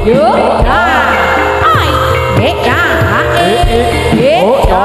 Dược ra ai ghét ra hả ghét ra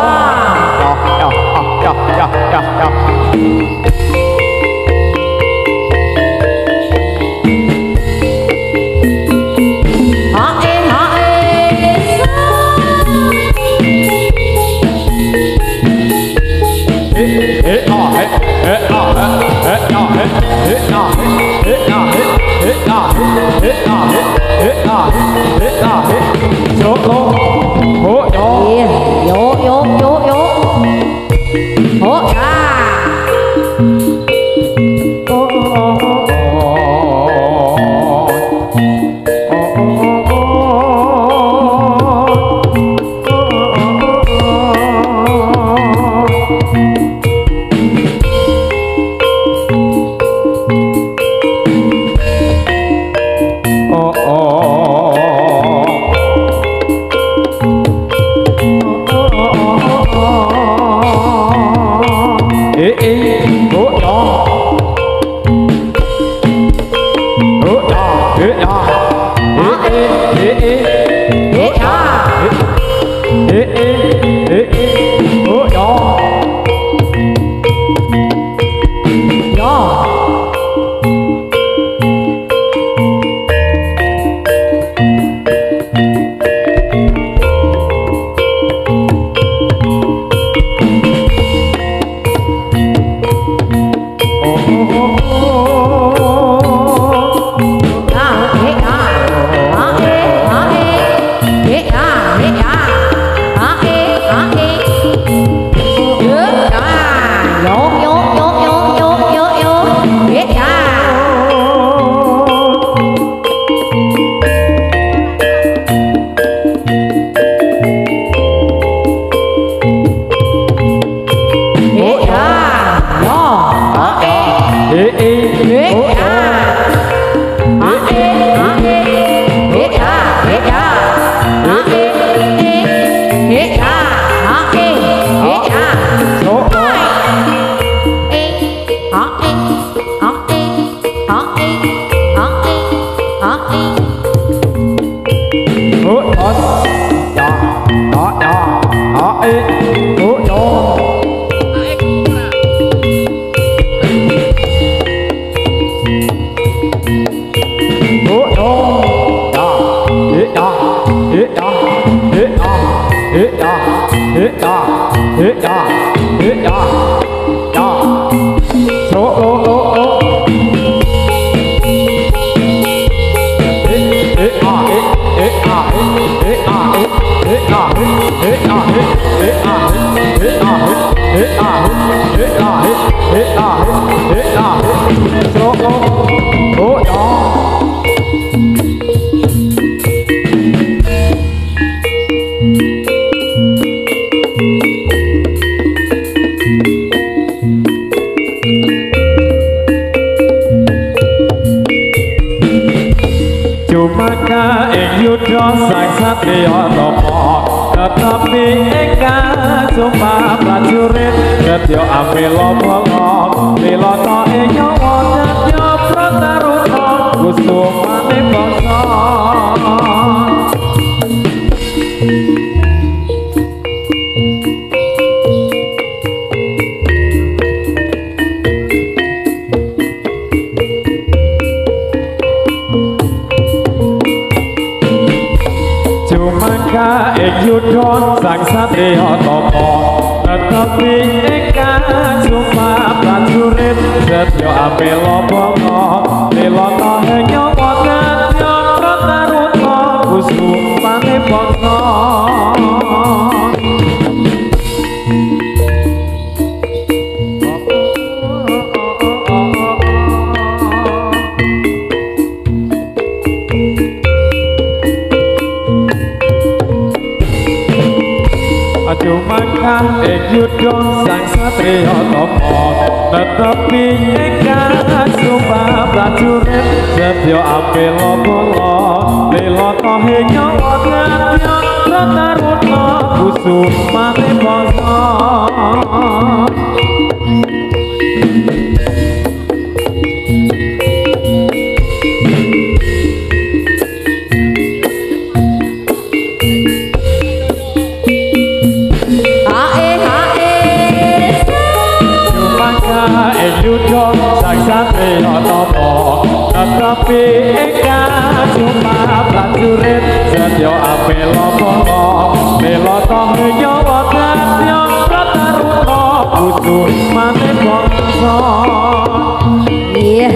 eka cuma prajurit setyo apelo polo melo tong nyawa datya kataruna kudu mane bangsa iya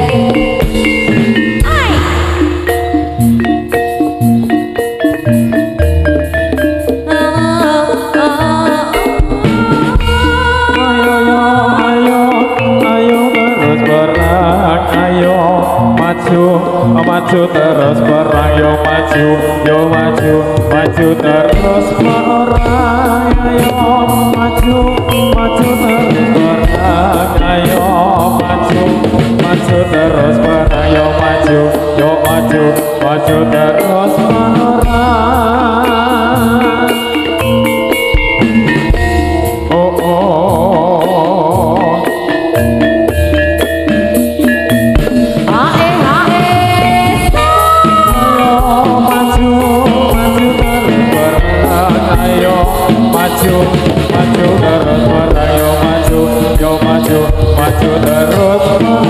maju terus perang yo maju maju terus perang ayo maju terus perang ayo maju terus perang yo maju terus perang maju terus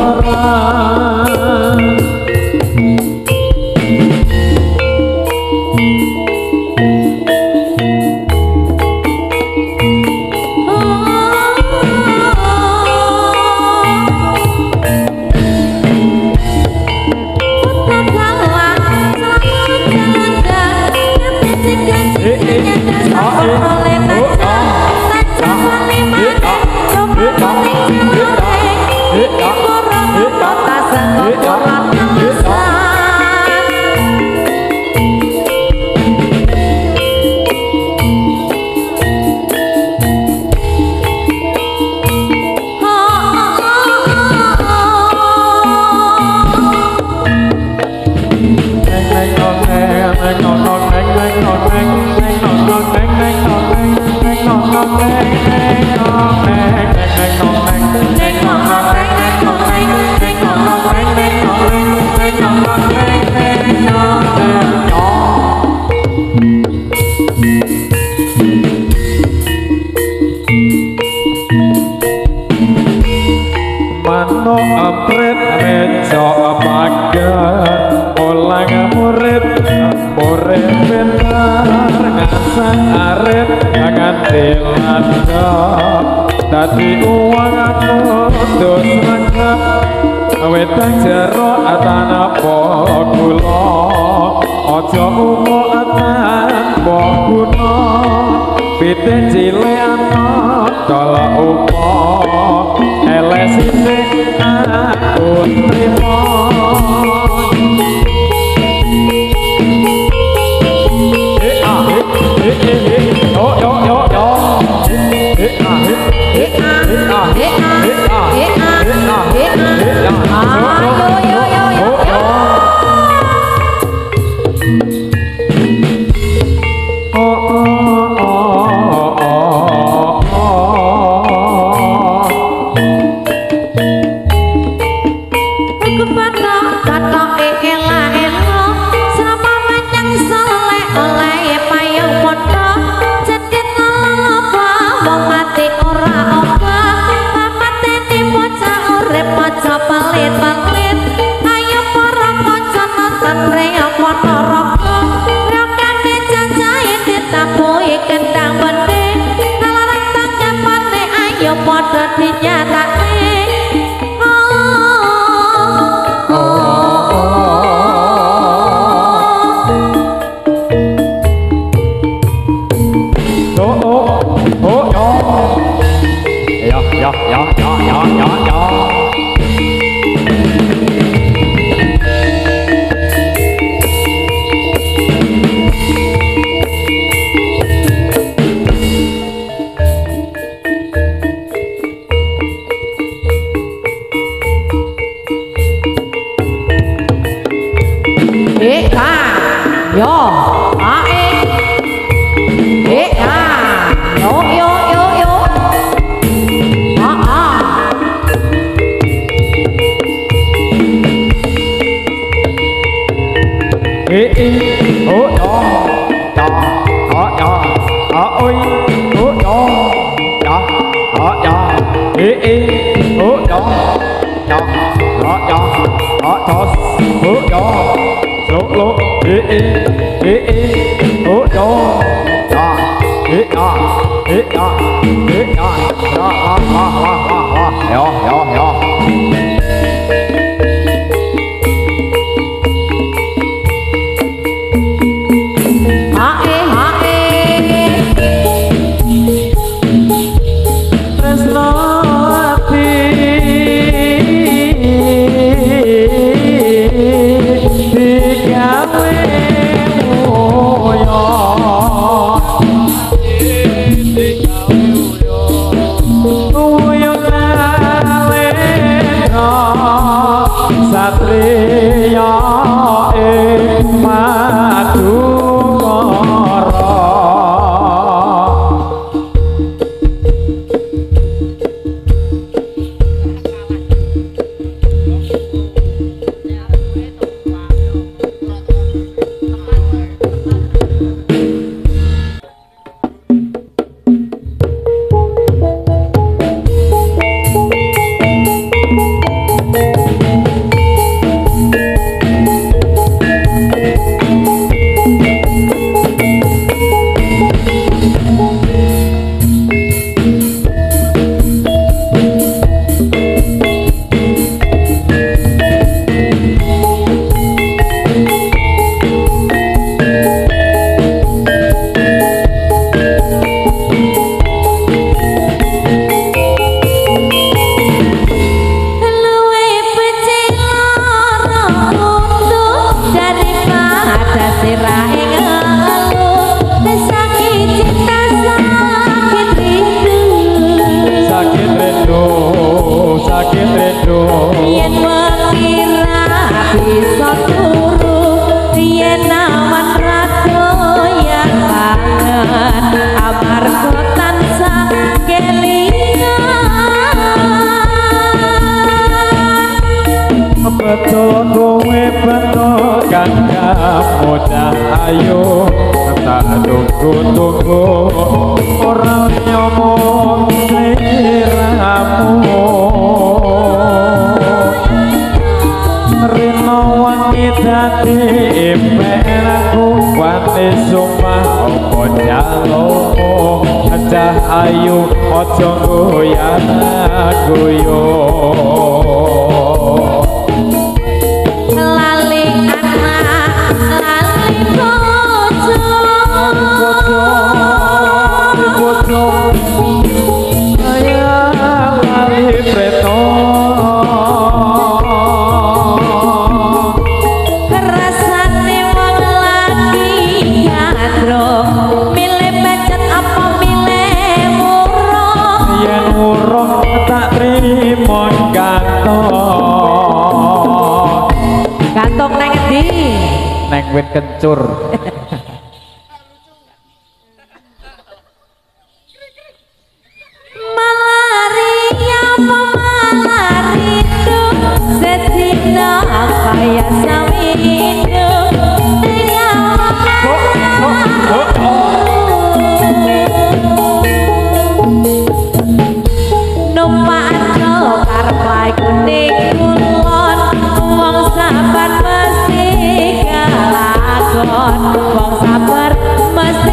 mano apret meja pagar olang murid benar ngasang arit nganti landhap dadi uang aku dos rangkap wetang jero atanapa kula aja umo atanapa guna piten cilik anak kala upo elesine aku trimo tos bu yo lo lo e bu yo ya e ya yo Satria ing Madukara betul kowe betul kan mudah ayo tak tunggu orang nyomong seliramu rino wangi dadi impenku wani sumpah opo jalomu ajah ayu ojo goyah goyo Gantung nang endi? Nang wit kencur. Malaria malarindo sedina kaya sawindo numpak karep lae kuning kulon wong sabar mesti kelakon wong sabar mesti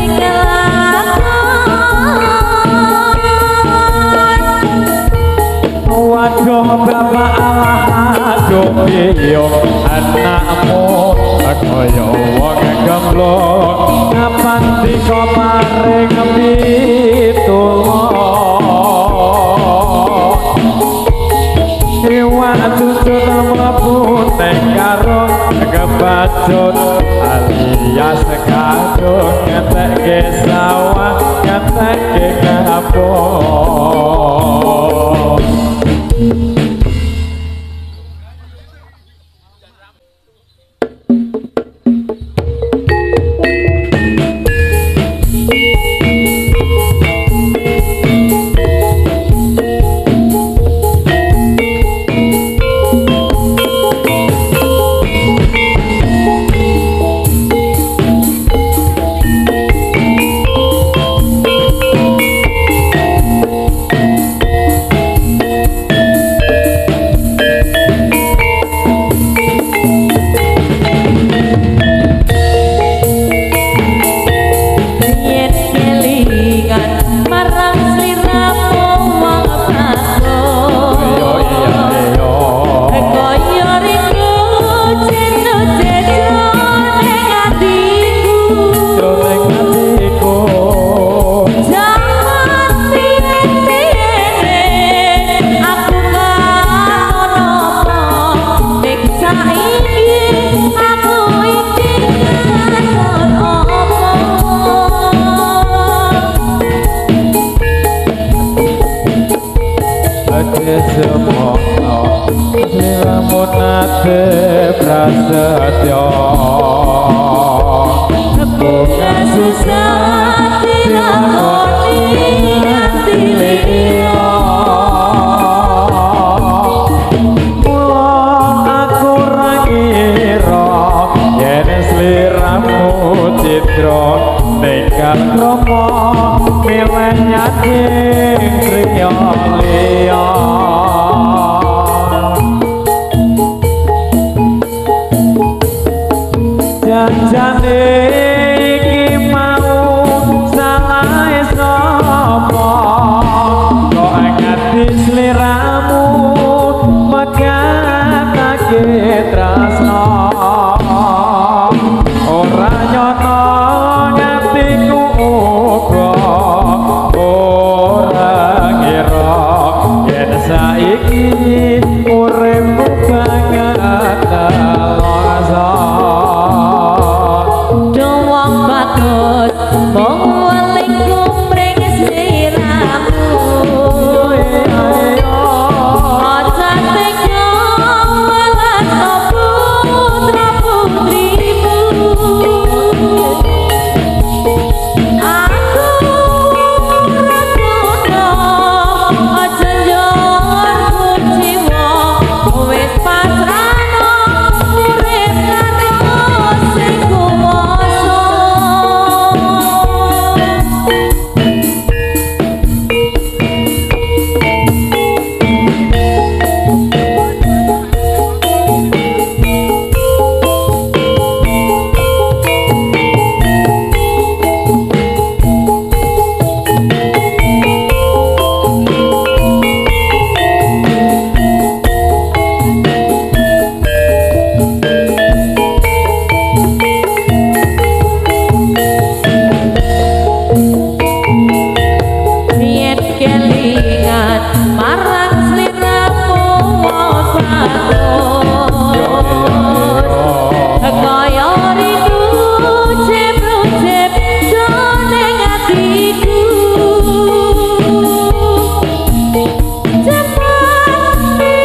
kelakon waduh bapak Allah aduh iyo anakmu kaya wong gemblong kapan dika maring pitulung iwak cucut mlebu neng karo kebacut alias kadung ngetekke sawah ngetekke kampung sliramu citra nekat kromo milih nyating kriya liya janjane iki mau salah sapa kok ngati sliramu megatake tresna ora nyono ngatiku uga ora ngira yen saiki uripku banget lasa Wong bagus mong welingku mring sliramu aja tega welas putra putrimu aku ragono aja nyorku jiwa wis pasrahno urip karo sing kuwasa Yen kelingan marang sliramu wong bagus kaya rindu jep-jep jroning atiku cepet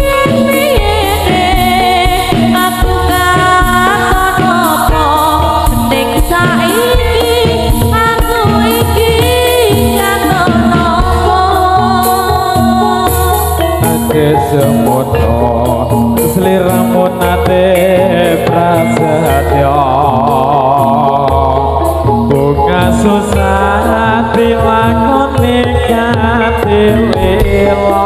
piye-piye aku katon apa ning saiki aku iki katon kesemono sliramu nate prasetya bunga susah dilakoni kanthi lila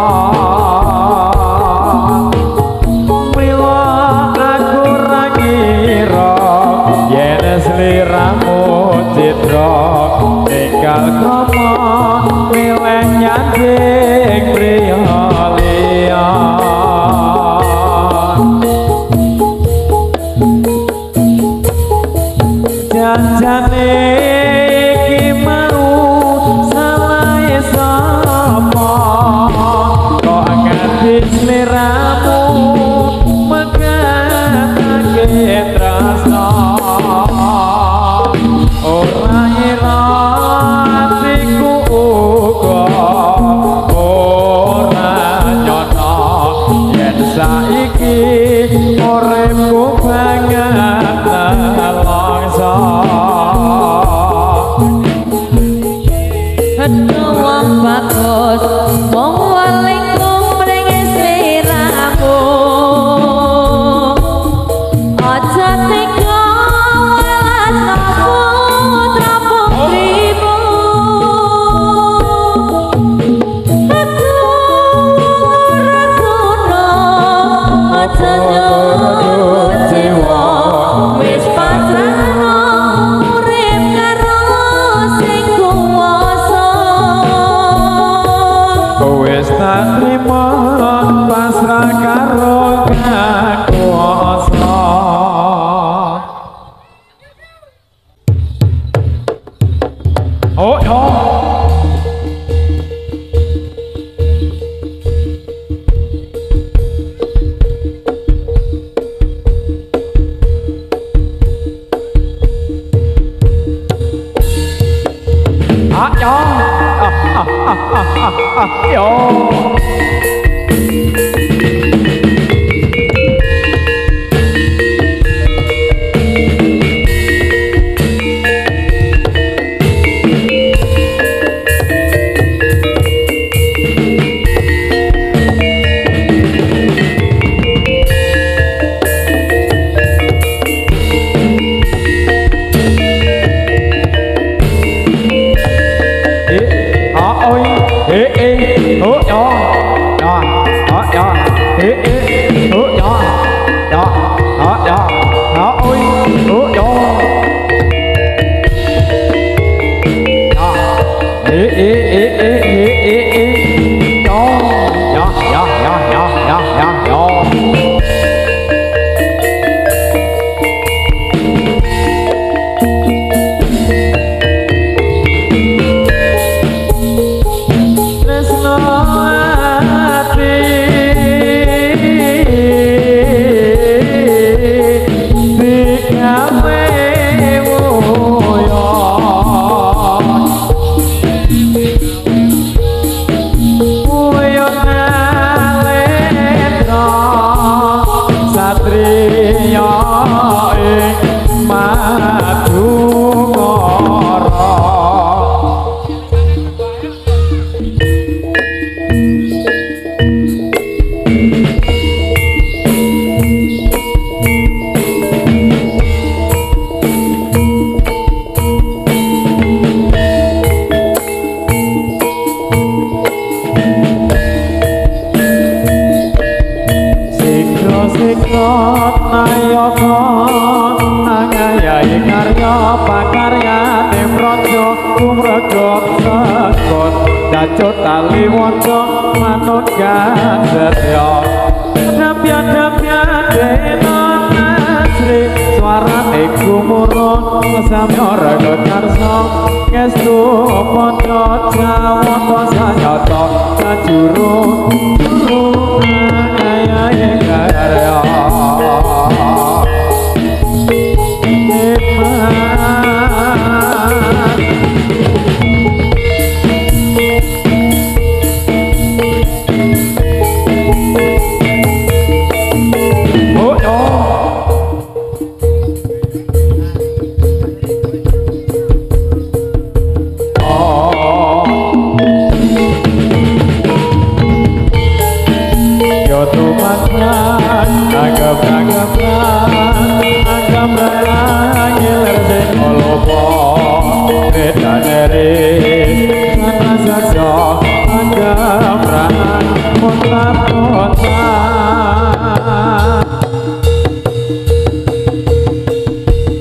mila aku ra ngira yen sliramu citra ninggal krama milih nyanding priya liya janjane iki mau salah sapa kok nganti sliramu megatake tresna ora ngira atiku uga ora nyono yen saiki uripku banget langsa wong bagus mong welingku mring sliramu aja tega welas putra putrimu aku ragono aja nyorku jiwa wis pasrahno urip karo sing kuwasa wis tak trima pasrah karo Kang Kuwasa oh oh yo karya pakarya temrojo kumregok sekot dacut tali waca manut gasetya dapya denon asri suarane gumurun samya raga karsa kestu padha jawata sanyata sajuru kaya karya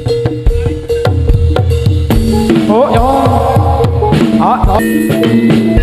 Oh,